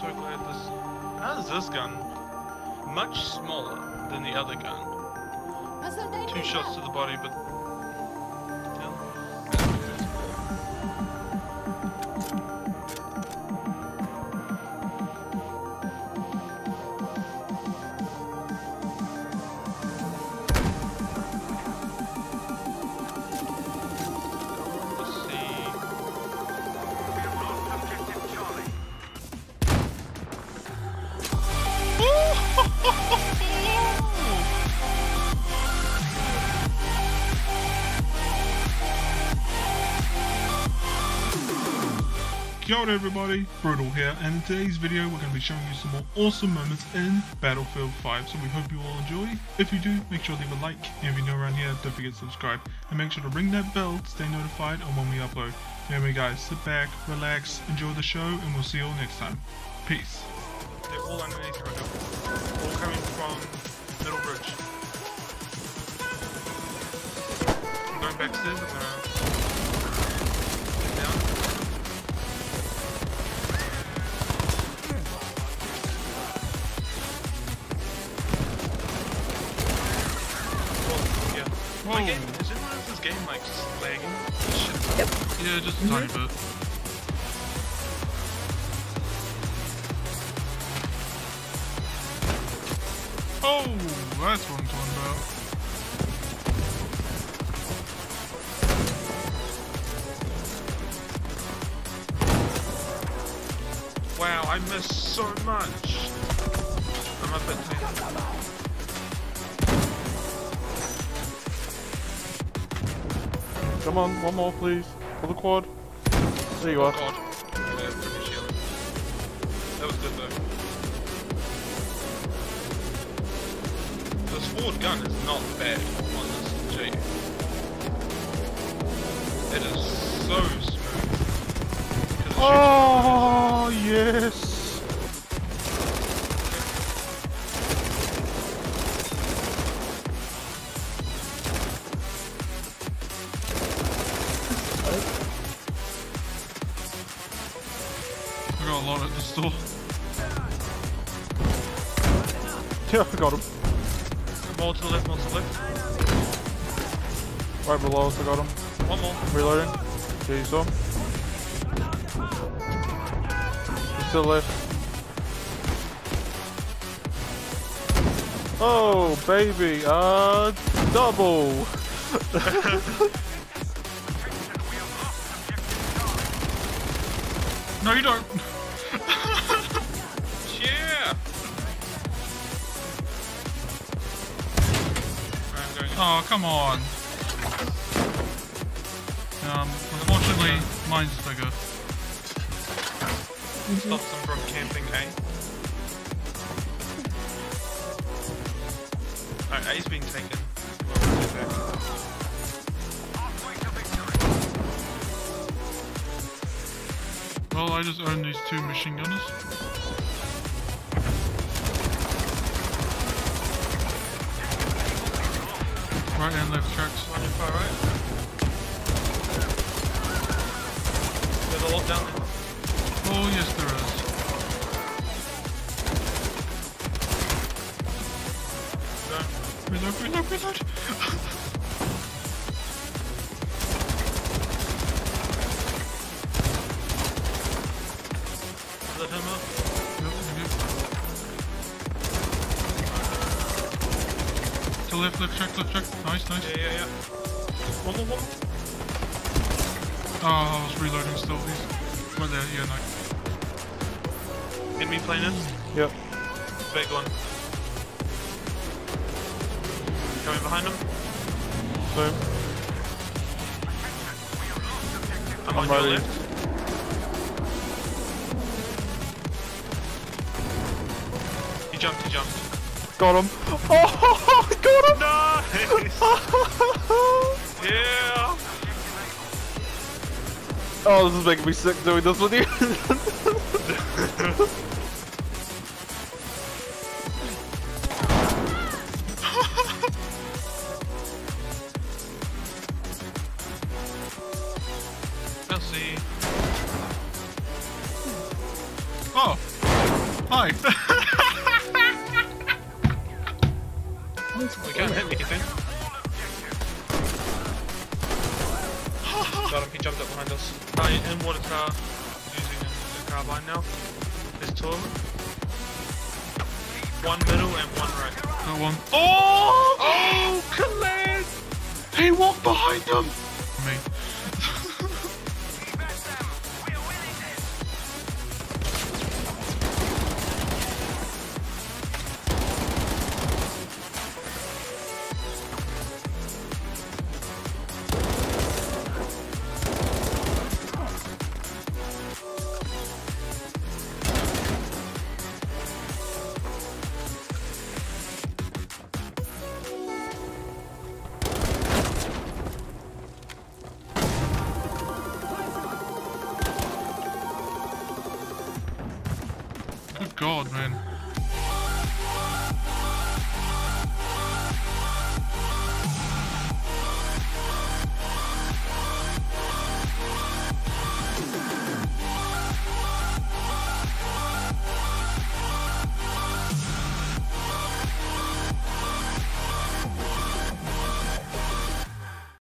so glad this... How is this gun much smaller than the other gun? 2 shots to the body, but... Kia ora everybody, Brutal here, and in today's video we're going to be showing you some more awesome moments in Battlefield 5, so we hope you all enjoy. If you do, make sure to leave a like, and if you're new around here, don't forget to subscribe, and make sure to ring that bell to stay notified on when we upload. Anyway guys, sit back, relax, enjoy the show, and we'll see you all next time. Peace. They're all underneath right now. All coming from Middle Bridge. I'm going backstairs, I'm gonna... get down. Whoa. My game, is this game like just lagging? Shit. Yep. Yeah, just a tiny bit. Oh, that's what I'm talking about. Wow, I missed so much. I'm up at 10. Come on, one more please. For the quad. There you are. God. Yeah, pretty shield. That was good though. This forward gun is not bad on this G. It is so smooth. Oh, yes. I got a lot at the store. Yeah, I got him. More to the left, more to the left. Right below us, I got him. One more. Reloading. Yeah, you saw him. He's still left. Oh, baby. Double. No, you don't. Yeah. I'm going in. Oh, come on. Unfortunately, mine's bigger. Stops them from camping A. Alright, A's being taken. We'll get back. Well, I just own these 2 machine gunners. Right and left tracks. One in far right. There's a lot down there. Oh, yes, there is. Reload, reload, reload! Is that him up? Yep, yep. To left track, left track. Nice, nice. Yeah. One more. Oh, I was reloading still. These. Right there, yeah, no. Enemy plane in. Yep. Big one. Coming behind him. Same. I'm on your ready. left. He jumped. Got him. Oh, I got him. Nice! Yeah! Oh, this is making me sick doing this with you. Merci. Oh! Hi. We can't hit anything. Got him, he jumped up behind us. In water tower, using the carbine now. There's two of them. One middle and one right. That one. Oh! Oh! Khaled! He walked behind them! Me. Good God, man.